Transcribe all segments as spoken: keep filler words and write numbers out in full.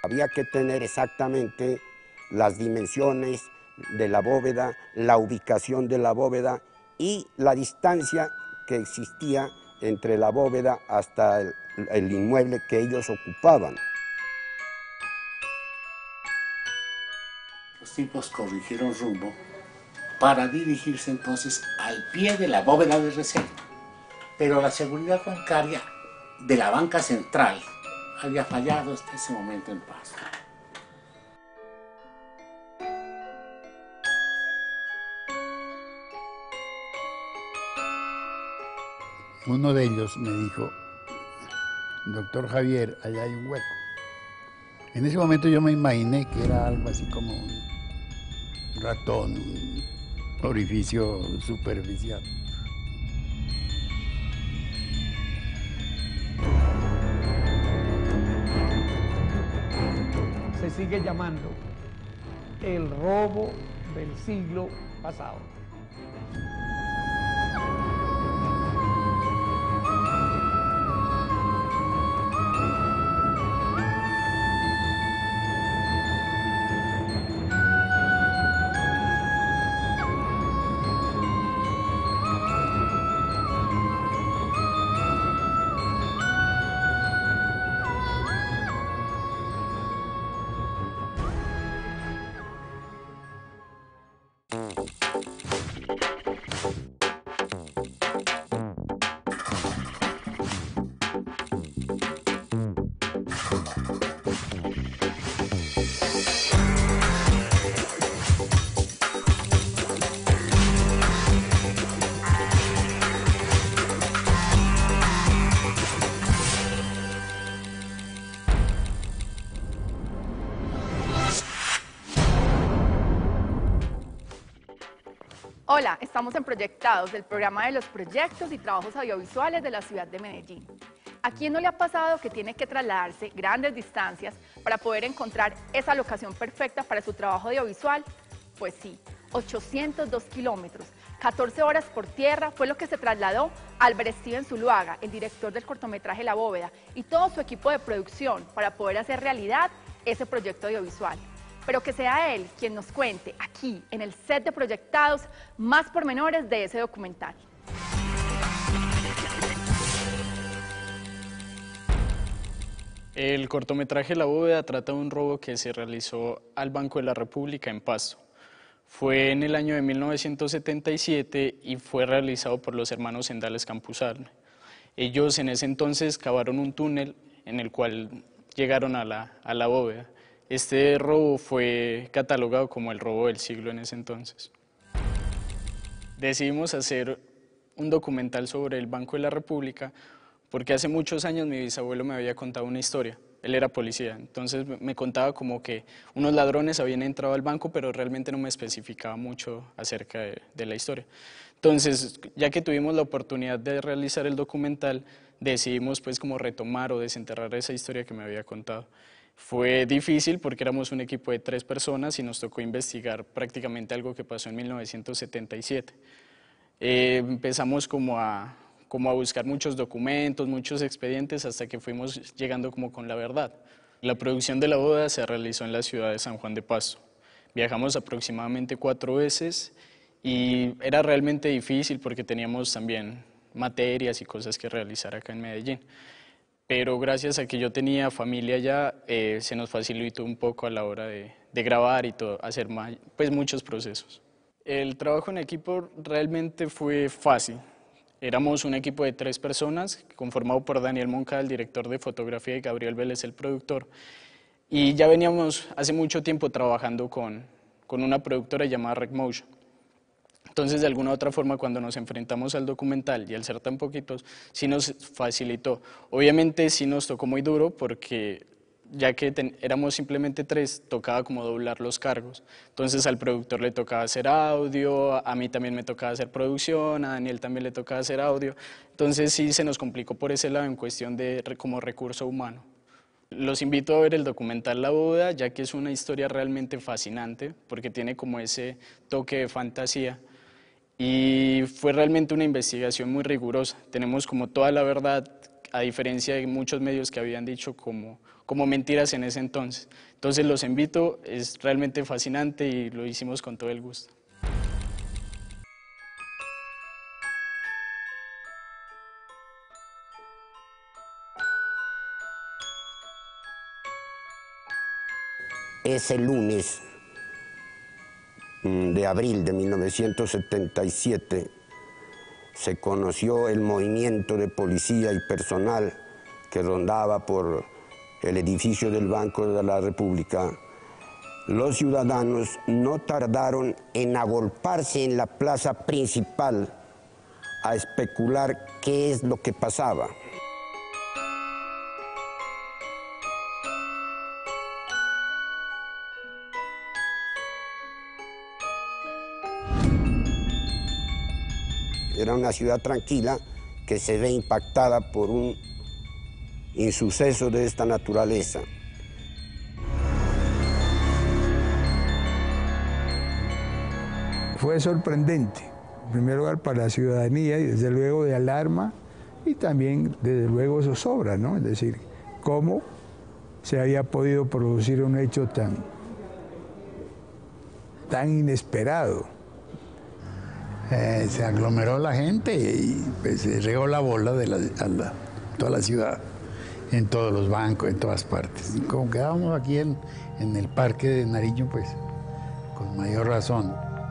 Había que tener exactamente las dimensiones de la bóveda, la ubicación de la bóveda y la distancia que existía entre la bóveda hasta el, el inmueble que ellos ocupaban. Los tipos corrigieron rumbo para dirigirse entonces al pie de la bóveda de reserva. Pero la seguridad bancaria de la banca central había fallado hasta ese momento en Pasto. Uno de ellos me dijo, doctor Javier, allá hay un hueco. En ese momento yo me imaginé que era algo así como un ratón, un orificio superficial. Se sigue llamando el robo del siglo pasado. Hola, estamos en Proyectados, del programa de los proyectos y trabajos audiovisuales de la ciudad de Medellín. ¿A quién no le ha pasado que tiene que trasladarse grandes distancias para poder encontrar esa locación perfecta para su trabajo audiovisual? Pues sí, ochocientos dos kilómetros, catorce horas por tierra fue lo que se trasladó Albert Steven Zuluaga, el director del cortometraje La Bóveda, y todo su equipo de producción para poder hacer realidad ese proyecto audiovisual. Pero que sea él quien nos cuente aquí, en el set de Proyectados, más pormenores de ese documental. El cortometraje La Bóveda trata de un robo que se realizó al Banco de la República en Pasto. Fue en el año de mil novecientos setenta y siete y fue realizado por los hermanos Sendales Campuzano. Ellos en ese entonces cavaron un túnel en el cual llegaron a la, a la bóveda. Este robo fue catalogado como el robo del siglo en ese entonces. Decidimos hacer un documental sobre el Banco de la República porque hace muchos años mi bisabuelo me había contado una historia. Él era policía, entonces me contaba como que unos ladrones habían entrado al banco, pero realmente no me especificaba mucho acerca de, de la historia. Entonces, ya que tuvimos la oportunidad de realizar el documental, decidimos pues como retomar o desenterrar esa historia que me había contado. Fue difícil porque éramos un equipo de tres personas y nos tocó investigar prácticamente algo que pasó en mil novecientos setenta y siete. Eh, empezamos como a, como a buscar muchos documentos, muchos expedientes, hasta que fuimos llegando como con la verdad. La producción de La Bóveda se realizó en la ciudad de San Juan de Pasto. Viajamos aproximadamente cuatro veces y era realmente difícil porque teníamos también materias y cosas que realizar acá en Medellín. Pero gracias a que yo tenía familia allá, eh, se nos facilitó un poco a la hora de, de grabar y todo, hacer más, pues muchos procesos. El trabajo en equipo realmente fue fácil. Éramos un equipo de tres personas, conformado por Daniel Moncada, el director de fotografía, y Gabriel Vélez, el productor. Y ya veníamos hace mucho tiempo trabajando con, con una productora llamada Rec Motion. Entonces, de alguna u otra forma, cuando nos enfrentamos al documental y al ser tan poquitos, sí nos facilitó. Obviamente sí nos tocó muy duro porque ya que ten, éramos simplemente tres, tocaba como doblar los cargos. Entonces al productor le tocaba hacer audio, a mí también me tocaba hacer producción, a Daniel también le tocaba hacer audio. Entonces sí se nos complicó por ese lado en cuestión de como recurso humano. Los invito a ver el documental La Bóveda, ya que es una historia realmente fascinante, porque tiene como ese toque de fantasía. Y fue realmente una investigación muy rigurosa. Tenemos como toda la verdad a diferencia de muchos medios que habían dicho como, como mentiras en ese entonces. Entonces los invito, es realmente fascinante y lo hicimos con todo el gusto. Ese lunes de abril de mil novecientos setenta y siete se conoció el movimiento de policía y personal que rondaba por el edificio del Banco de la República. Los ciudadanos no tardaron en agolparse en la plaza principal a especular qué es lo que pasaba. Era una ciudad tranquila que se ve impactada por un insuceso de esta naturaleza. Fue sorprendente, en primer lugar para la ciudadanía y desde luego de alarma, y también desde luego zozobra, ¿no? Es decir, cómo se había podido producir un hecho tan, tan inesperado. Eh, se aglomeró la gente y pues, se regó la bola de la, a la, toda la ciudad, en todos los bancos, en todas partes. Y como quedábamos aquí en, en el Parque de Nariño, pues con mayor razón.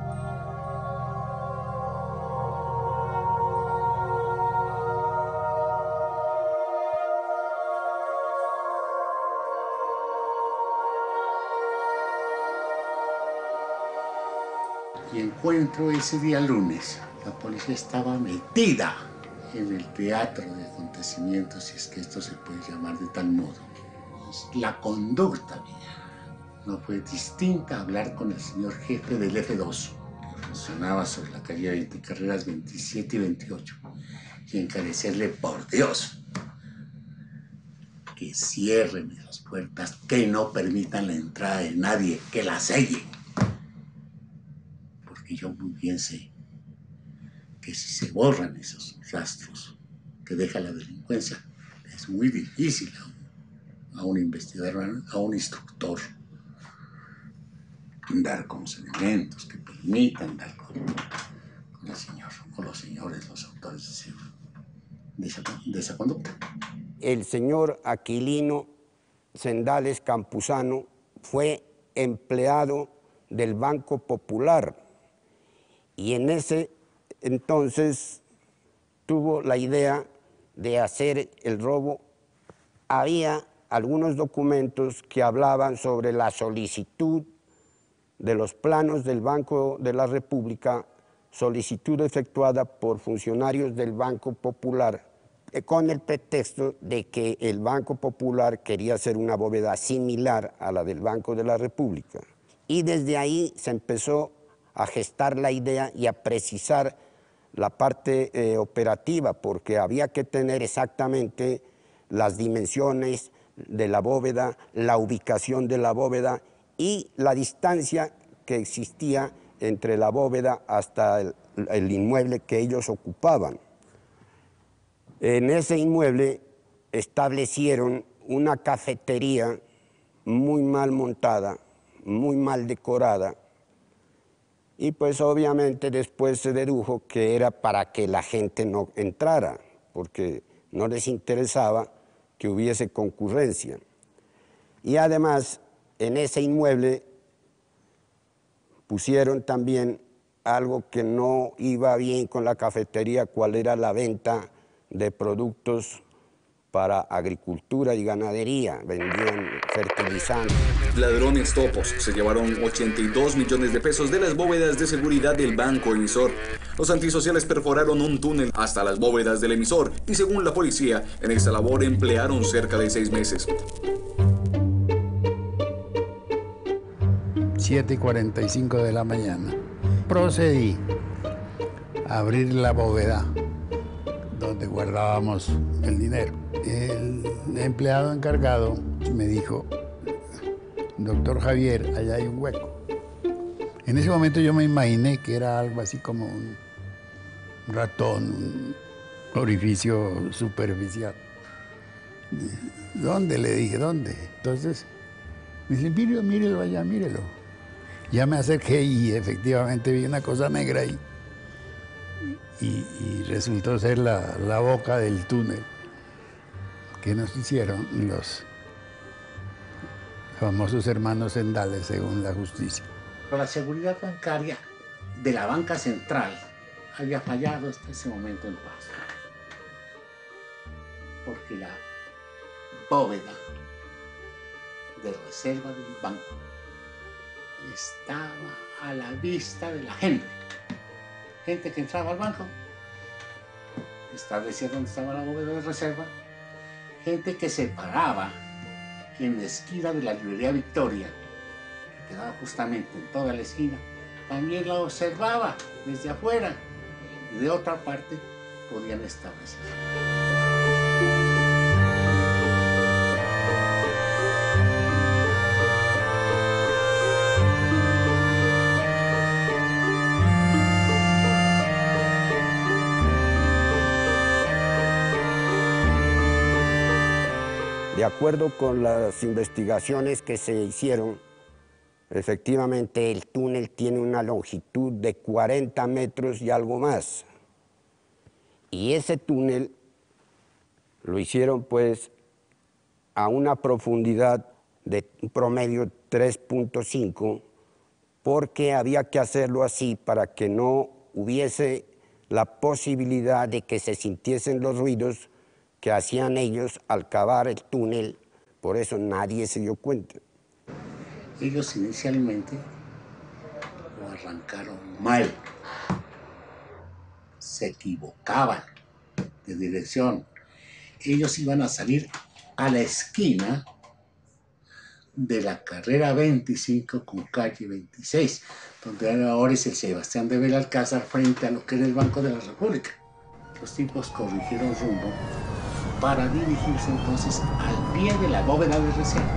Y encuentro ese día lunes, la policía estaba metida en el teatro de acontecimientos, si es que esto se puede llamar de tal modo. La conducta mía no fue distinta a hablar con el señor jefe del F dos, que funcionaba sobre la calle veinte Carreras veintisiete y veintiocho, y encarecerle, por Dios, que cierren esas puertas, que no permitan la entrada de nadie, que la sellen. Porque yo muy bien sé que si se borran esos rastros que deja la delincuencia, es muy difícil a un, a un investigador, a un instructor, dar con los elementos que permitan dar con, con, el señor, con los señores, los autores de, ese, de, esa, de esa conducta. El señor Aquilino Sendales Campuzano fue empleado del Banco Popular y en ese entonces tuvo la idea de hacer el robo. Había algunos documentos que hablaban sobre la solicitud de los planos del Banco de la República, solicitud efectuada por funcionarios del Banco Popular, con el pretexto de que el Banco Popular quería hacer una bóveda similar a la del Banco de la República. Y desde ahí se empezó a gestar la idea y a precisar la parte eh, operativa, porque había que tener exactamente las dimensiones de la bóveda, la ubicación de la bóveda y la distancia que existía entre la bóveda hasta el, el inmueble que ellos ocupaban. En ese inmueble establecieron una cafetería muy mal montada, muy mal decorada, y pues obviamente después se dedujo que era para que la gente no entrara, porque no les interesaba que hubiese concurrencia. Y además, en ese inmueble pusieron también algo que no iba bien con la cafetería, cuál era la venta de productos para agricultura y ganadería, vendían fertilizantes. Ladrones topos se llevaron ochenta y dos millones de pesos de las bóvedas de seguridad del banco emisor. Los antisociales perforaron un túnel hasta las bóvedas del emisor y según la policía, en esta labor emplearon cerca de seis meses. siete y cuarenta y cinco de la mañana. Procedí a abrir la bóveda donde guardábamos el dinero. El empleado encargado me dijo: doctor Javier, allá hay un hueco. En ese momento yo me imaginé que era algo así como un ratón, un orificio superficial. ¿Dónde? Le dije, ¿dónde? Entonces, me dice, mírelo, mírelo allá, mírelo. Ya me acerqué y efectivamente vi una cosa negra ahí. Y, y resultó ser la, la boca del túnel que nos hicieron los famosos hermanos Sendales, según la justicia. La seguridad bancaria de la banca central había fallado hasta ese momento en Pasto, porque la bóveda de reserva del banco estaba a la vista de la gente. Gente que entraba al banco, establecía dónde estaba la bóveda de reserva, gente que se paraba en la esquina de la librería Victoria, que quedaba justamente en toda la esquina, también la observaba desde afuera y de otra parte podían establecer. De acuerdo con las investigaciones que se hicieron, efectivamente el túnel tiene una longitud de cuarenta metros y algo más. Y ese túnel lo hicieron pues a una profundidad de un promedio tres punto cinco, porque había que hacerlo así para que no hubiese la posibilidad de que se sintiesen los ruidos que hacían ellos al cavar el túnel. Por eso nadie se dio cuenta. Ellos inicialmente lo arrancaron mal, se equivocaban de dirección. Ellos iban a salir a la esquina de la carrera veinticinco con calle veintiséis, donde ahora es el Sebastián de Belalcázar, frente a lo que era el Banco de la República. Los tipos corrigieron rumbo para dirigirse entonces al pie de la bóveda de reserva.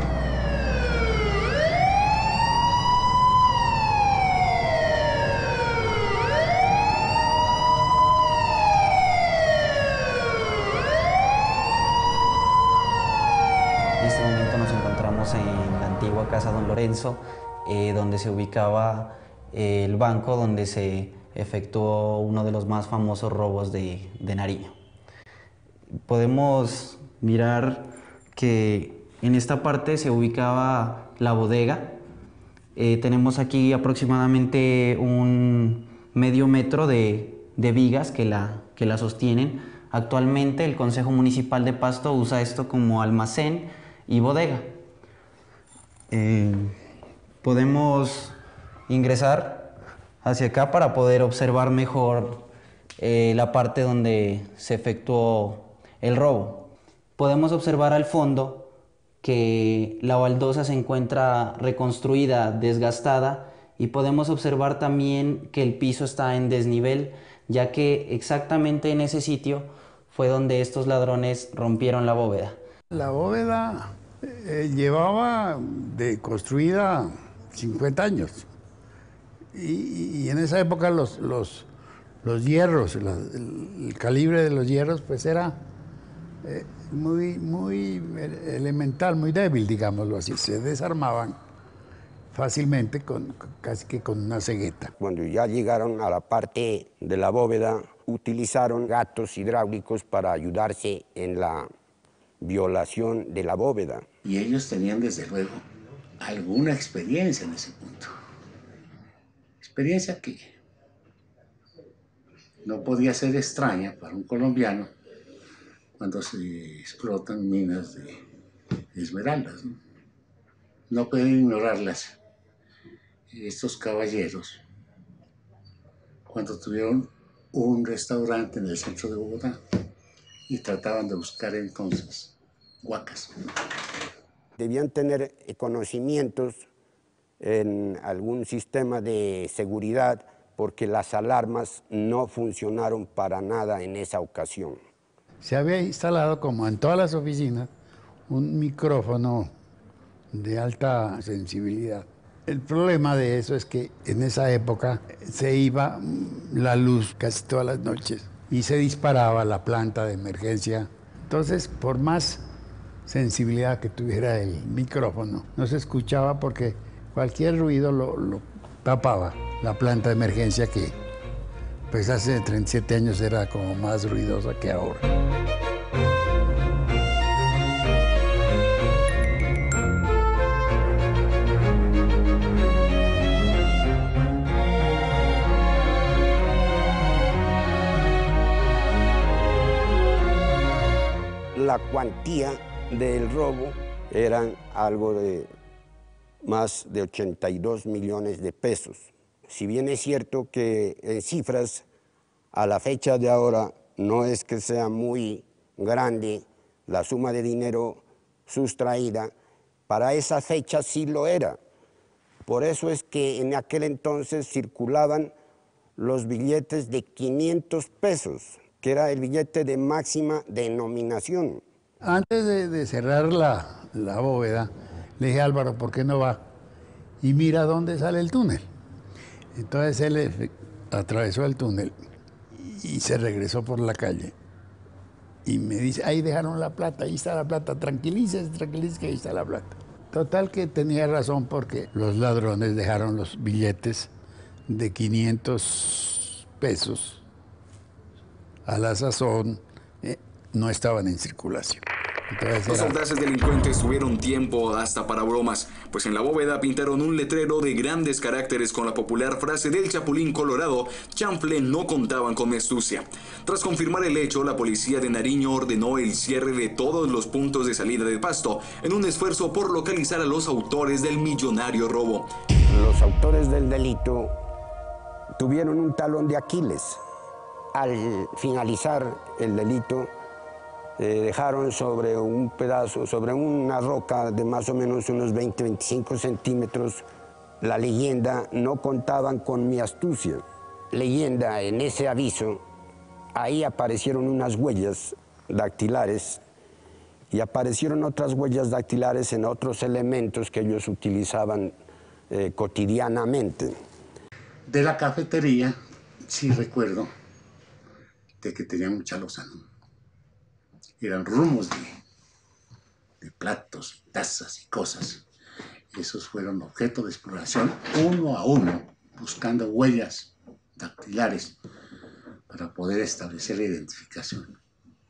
En este momento nos encontramos en la antigua Casa Don Lorenzo, eh, donde se ubicaba eh, el banco donde se efectuó uno de los más famosos robos de, de Nariño. Podemos mirar que en esta parte se ubicaba la bodega. Eh, tenemos aquí aproximadamente un medio metro de, de vigas que la, que la sostienen. Actualmente el Consejo Municipal de Pasto usa esto como almacén y bodega. Eh, podemos ingresar hacia acá para poder observar mejor eh, la parte donde se efectuó el robo. Podemos observar al fondo que la baldosa se encuentra reconstruida, desgastada, y podemos observar también que el piso está en desnivel, ya que exactamente en ese sitio fue donde estos ladrones rompieron la bóveda. La bóveda eh, llevaba de construida cincuenta años, y, y en esa época los, los, los hierros, la, el, el calibre de los hierros pues era Eh, muy, muy elemental, muy débil, digámoslo así. Se desarmaban fácilmente, con, casi que con una cegueta. Cuando ya llegaron a la parte de la bóveda, utilizaron gatos hidráulicos para ayudarse en la violación de la bóveda. Y ellos tenían, desde luego, alguna experiencia en ese punto. Experiencia que no podía ser extraña para un colombiano cuando se explotan minas de esmeraldas, ¿no? No pueden ignorarlas estos caballeros cuando tuvieron un restaurante en el centro de Bogotá y trataban de buscar entonces huacas. Debían tener conocimientos en algún sistema de seguridad, porque las alarmas no funcionaron para nada en esa ocasión. Se había instalado, como en todas las oficinas, un micrófono de alta sensibilidad. El problema de eso es que en esa época se iba la luz casi todas las noches y se disparaba la planta de emergencia. Entonces, por más sensibilidad que tuviera el micrófono. No se escuchaba porque cualquier ruido lo, lo tapaba. La planta de emergencia que pues hace treinta y siete años era como más ruidosa que ahora. La cuantía del robo eran algo de más de ochenta y dos millones de pesos. Si bien es cierto que en cifras, a la fecha de ahora, no es que sea muy grande la suma de dinero sustraída, para esa fecha sí lo era. Por eso es que en aquel entonces circulaban los billetes de quinientos pesos, que era el billete de máxima denominación. Antes de, de cerrar la, la bóveda, le dije a Álvaro, ¿por qué no va y mira dónde sale el túnel? Entonces él atravesó el túnel y se regresó por la calle. Y me dice, ahí dejaron la plata, ahí está la plata, tranquilícese, tranquilícese que ahí está la plata. Total que tenía razón porque los ladrones dejaron los billetes de quinientos pesos. A la sazón eh, no estaban en circulación. Entonces Los era... audaces delincuentes tuvieron tiempo hasta para bromas, pues en la bóveda pintaron un letrero de grandes caracteres con la popular frase del Chapulín Colorado: chanfle, no contaban con mi astucia. Tras confirmar el hecho, la policía de Nariño ordenó el cierre de todos los puntos de salida de Pasto, en un esfuerzo por localizar a los autores del millonario robo. Los autores del delito tuvieron un talón de Aquiles. Al finalizar el delito, Eh, dejaron sobre un pedazo, sobre una roca de más o menos unos veinte, veinticinco centímetros, la leyenda: no contaban con mi astucia. Leyenda, en ese aviso, ahí aparecieron unas huellas dactilares y aparecieron otras huellas dactilares en otros elementos que ellos utilizaban eh, cotidianamente. De la cafetería, sí recuerdo de que tenía mucha lozano. Eran rumos de, de platos, tazas y cosas. Esos fueron objeto de exploración uno a uno, buscando huellas dactilares para poder establecer la identificación.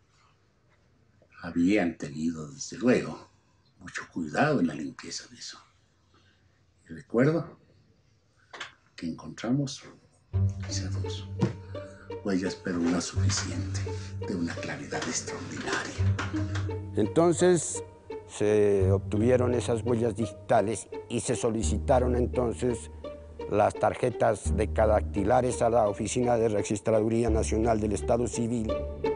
Habían tenido, desde luego, mucho cuidado en la limpieza de eso. Y recuerdo que encontramos quizá dos huellas, pero no suficiente, de una claridad extraordinaria. Entonces se obtuvieron esas huellas digitales y se solicitaron entonces las tarjetas decadactilares a la Oficina de Registraduría Nacional del Estado Civil.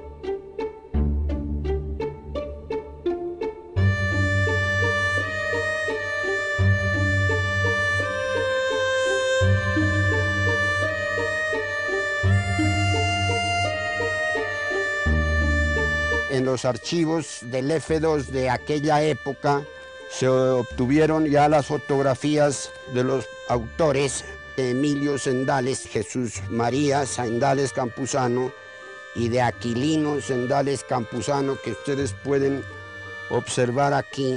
En los archivos del F dos de aquella época se obtuvieron ya las fotografías de los autores: Emilio Sendales, Jesús María Sendales Campuzano, y de Aquilino Sendales Campuzano, que ustedes pueden observar aquí.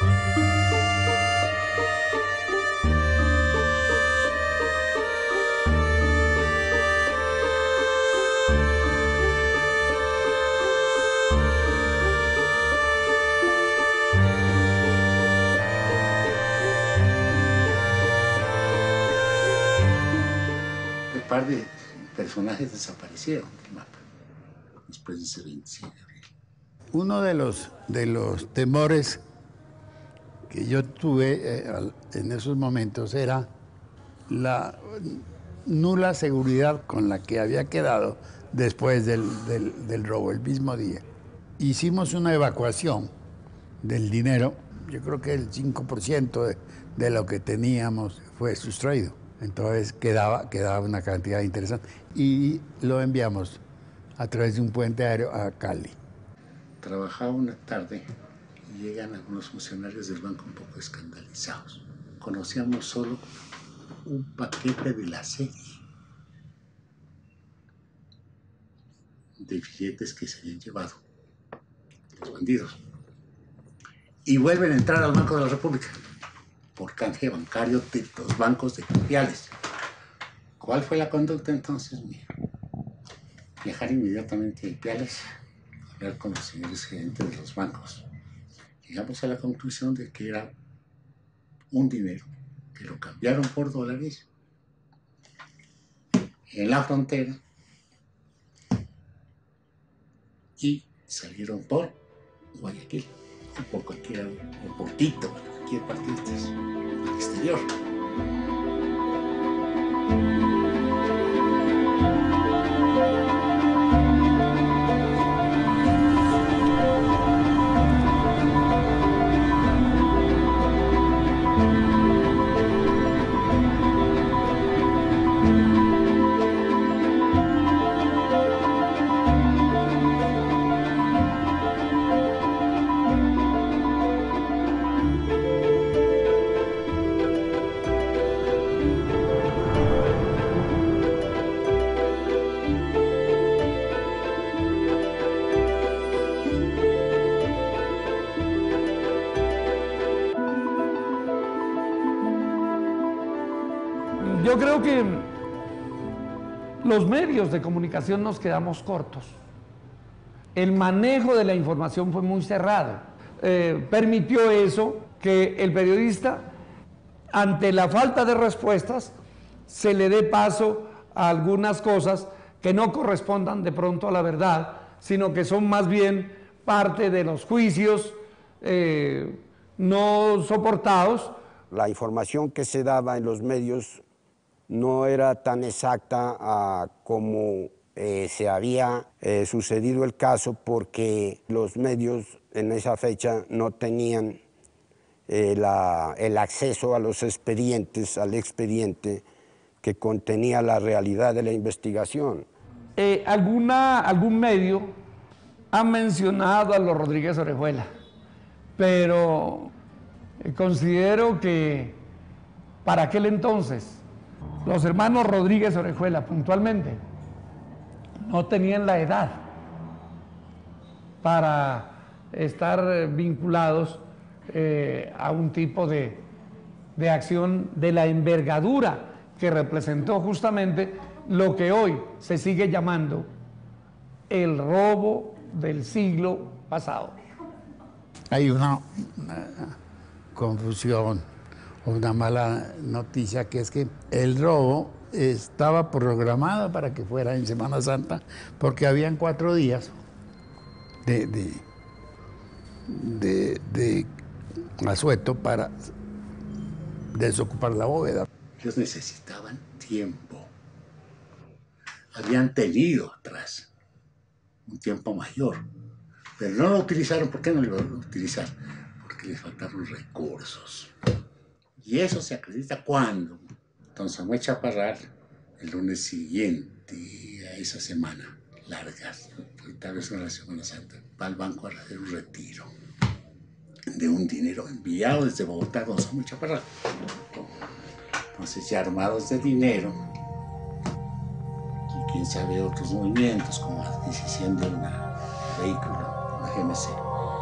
Un par de personajes desaparecieron del mapa después de ese veintisiete de abril. Uno de los, de los temores que yo tuve eh, en esos momentos era la nula seguridad con la que había quedado después del, del, del robo, el mismo día. Hicimos una evacuación del dinero. Yo creo que el cinco por ciento de, de lo que teníamos fue sustraído. Entonces quedaba, quedaba una cantidad interesante. Y lo enviamos a través de un puente aéreo a Cali. Trabajaba una tarde y llegan algunos funcionarios del banco un poco escandalizados. Conocíamos solo un paquete de la serie de billetes que se habían llevado los bandidos. y vuelven a entrar al Banco de la República por canje bancario de los bancos de Ipiales. ¿Cuál fue la conducta entonces mía? Viajar inmediatamente a Ipiales, hablar con los señores gerentes de los bancos. Llegamos a la conclusión de que era un dinero que lo cambiaron por dólares en la frontera y salieron por Guayaquil, o por cualquier, o por Quito, cualquier parte del exterior. Yo creo que los medios de comunicación nos quedamos cortos. El manejo de la información fue muy cerrado. Eh, permitió eso que el periodista, ante la falta de respuestas, se le dé paso a algunas cosas que no correspondan de pronto a la verdad, sino que son más bien parte de los juicios eh, no soportados. La información que se daba en los medios no era tan exacta uh, como eh, se había eh, sucedido el caso, porque los medios en esa fecha no tenían eh, la, el acceso a los expedientes, al expediente que contenía la realidad de la investigación. Eh, alguna, algún medio ha mencionado a los Rodríguez Orejuela, pero eh, considero que para aquel entonces los hermanos Rodríguez Orejuela, puntualmente, no tenían la edad para estar vinculados eh, a un tipo de, de acción de la envergadura que representó justamente lo que hoy se sigue llamando el robo del siglo pasado. Hay una, una confusión, una mala noticia, que es que el robo estaba programado para que fuera en Semana Santa, porque habían cuatro días de, de, de, de asueto para desocupar la bóveda. Ellos necesitaban tiempo. Habían tenido atrás un tiempo mayor, pero no lo utilizaron. ¿Por qué no lo iban a utilizar? Porque les faltaron recursos. Y eso se acredita cuando don Samuel Chaparral, el lunes siguiente a esa semana larga, tal vez en la Semana Santa, va al banco a hacer un retiro de un dinero enviado desde Bogotá a don Samuel Chaparral. Entonces, ya armados de dinero, y quién sabe otros movimientos, como la adquisición de un vehículo, una G M C.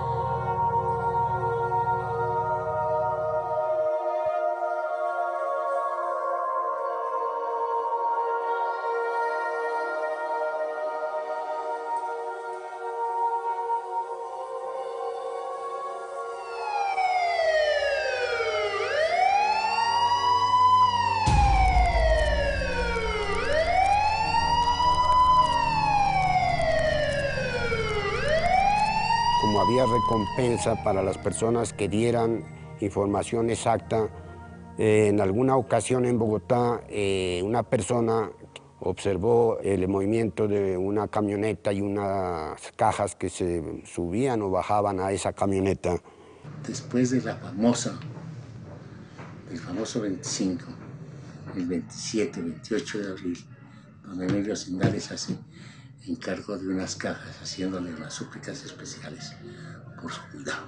Como había recompensa para las personas que dieran información exacta, eh, en alguna ocasión en Bogotá eh, una persona observó el movimiento de una camioneta y unas cajas que se subían o bajaban a esa camioneta. Después de la famosa, del famoso veinticinco, el veintisiete, veintiocho de abril, donde Emilio Cindales hace encargo de unas cajas, haciéndole unas súplicas especiales por su cuidado.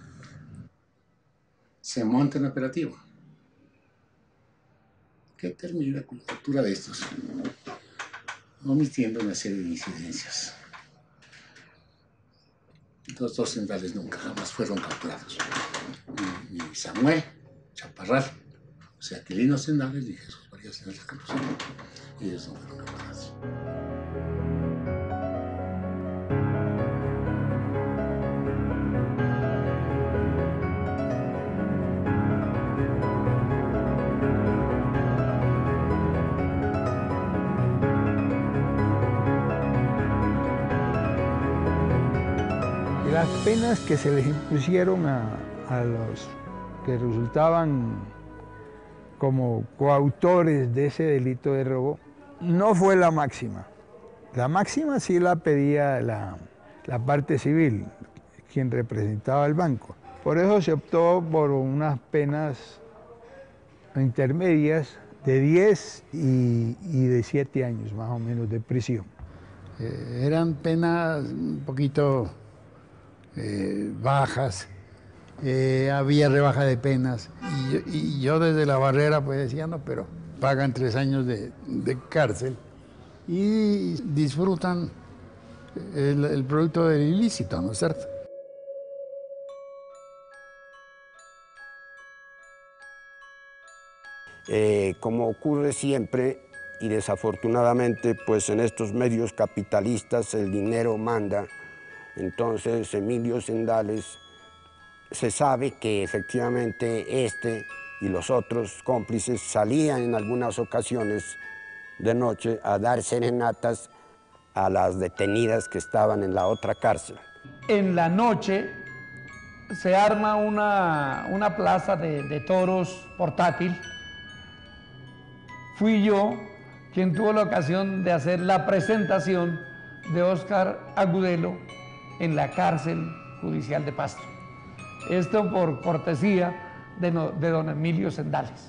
Se monta un operativo que termina con la captura de estos, omitiendo una serie de incidencias. Los dos sendales nunca jamás fueron capturados. Ni, ni Samuel Chaparral, o sea, Aquilino Sendales ni Jesús María Sendales Campuzano. Ellos no fueron capturados. Las penas que se les impusieron a, a los que resultaban como coautores de ese delito de robo no fue la máxima. La máxima sí la pedía la, la parte civil, quien representaba al banco. Por eso se optó por unas penas intermedias de diez y, y de siete años más o menos de prisión. Eh, eran penas un poquito Eh, bajas, eh, había rebaja de penas y yo, y yo desde la barrera pues decía no, pero pagan tres años de, de cárcel y disfrutan el, el producto del ilícito, ¿no es cierto? Eh, como ocurre siempre y desafortunadamente pues en estos medios capitalistas el dinero manda. Entonces, Emilio Sendales, se sabe que efectivamente este y los otros cómplices salían en algunas ocasiones de noche a dar serenatas a las detenidas que estaban en la otra cárcel. En la noche se arma una, una plaza de, de toros portátil. Fui yo quien tuvo la ocasión de hacer la presentación de Óscar Agudelo en la cárcel judicial de Pasto. Esto por cortesía de, no, de don Emilio Sendales.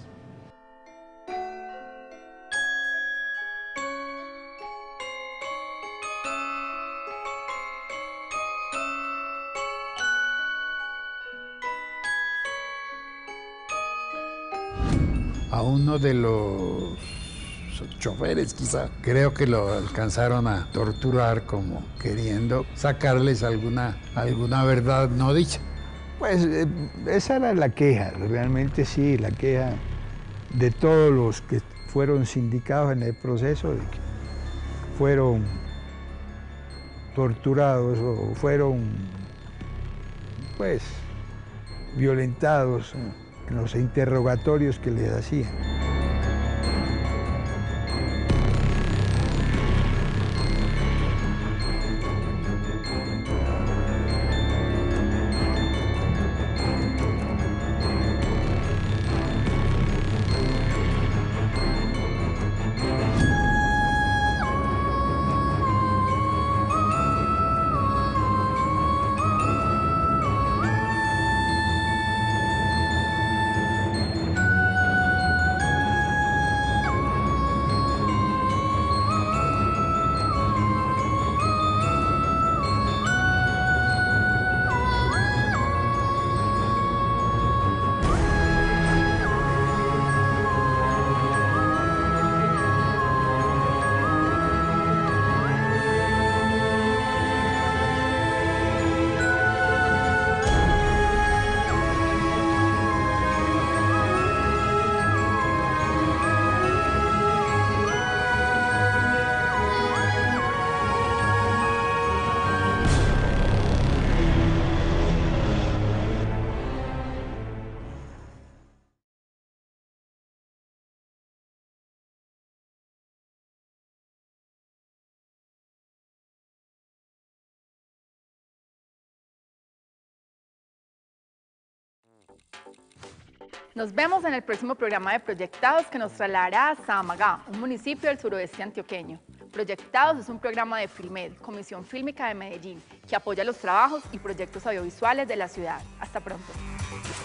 A uno de los choferes quizá, creo que lo alcanzaron a torturar como queriendo sacarles alguna, alguna verdad no dicha. Pues eh, esa era la queja, realmente sí, la queja de todos los que fueron sindicados en el proceso, de que fueron torturados o fueron pues violentados en los interrogatorios que les hacían. Nos vemos en el próximo programa de Proyectados que nos trasladará a Samagá, un municipio del suroeste antioqueño. Proyectados es un programa de Filmed, Comisión Fílmica de Medellín, que apoya los trabajos y proyectos audiovisuales de la ciudad. Hasta pronto.